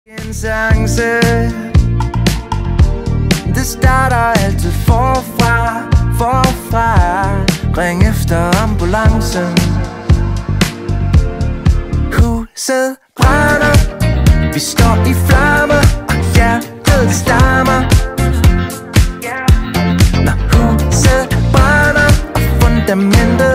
En chance. Det starter altid forfra. Ring efter ambulancen. Huset brænder. Vi står i flammer, og hjertet stammer. Når huset brænder, og fundamentet